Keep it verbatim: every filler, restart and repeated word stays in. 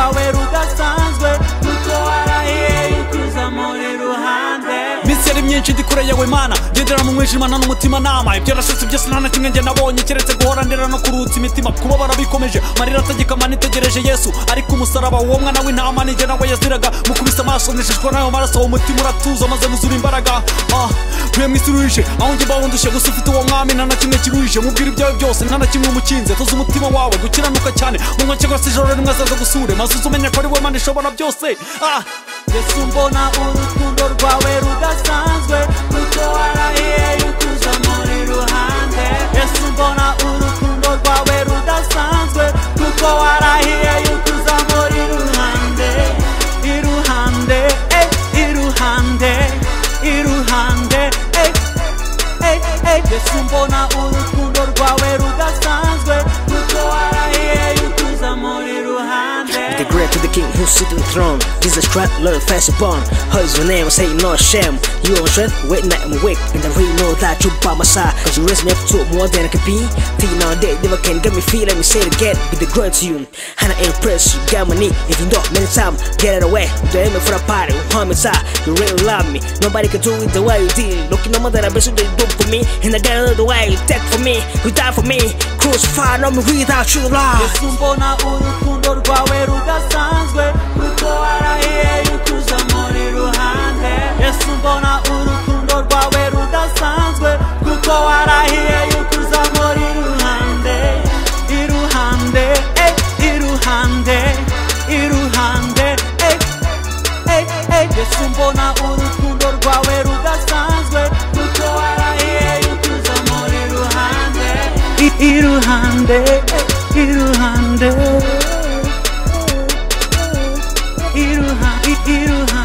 rwawe rudasanzwe kuko warahiye yukuza muri ruhande. Minsi yari myinshi ndi kure yawe Mana, ngendera mu mwijima nta n'umutima nama. Ibyo narashatse byose nta na kimwe njye nabonye keretse guhora ndera no kurutsa imitima. Kubabara bikomeje amarira atagikama nitegereje Yesu ari ku musaraba, uwo mwana w'intama ninjye nawe yaziraga. Mukubise amaso nishishwa nayo maraso, umutima uratuza maze nuzura imbaraga. Ah, tuye mwisi ruhije aho njye bawundushe, gusa ufite uwo mwami nta na kimwe kiruhije. Mubwira ibyawe byose nta na kimwe umukinze, tuzi umutima wawe gukiranuka cyane. Mu ntoki rwose ijoro rimwe azaza gusure, maze uzumenya ko ari we Mana ishobora byose. Ah, Yesu mbona urukundo rwawe rudasanzwe kuko warahiye yukuza muri ruhande. Yesu mbona urukundo rwawe rudasanzwe kuko warahiye yukuza muri ruhande. Iruhande, eh, iruhande, iruhande, eh, eh, eh. Yesu mbona urukundo rwawe rudasanzwe kuko warahiye yukuza muri ruhande. The great to the king who sit on the throne, Jesus Christ, Lord fast upon. How is your name? I say no shame. You on strength, wait night I'm awake, and I really know that you by my side. Cause you raise me up to more than I can be. Feeling all day, never can get me feel. Let me say it again, be the glory to you. And I impress you, got my knee. If you know many times, get it away. You're aiming for a party, harm inside. You really love me. Nobody can do it the way you did. Looking no more than I bet you they do for me. And I gotta know the way you take for me. You die for me. Crucified on me without you, Lord. Yesu mbona urukundo rwawe rudasanzwe kuko warahiye yukuza muri ruhande. Yesu mbona urukundo rwawe rudasanzwe kuko warahiye yukuza muri ruhande. Iruhande, eh, iruhande, iruhande, eh, eh, eh. Yesu mbona urukundo rwawe rudasanzwe kuko warahiye yukuza muri ruhande. Iruhande, eh, iruhande, iruhande, iruhande.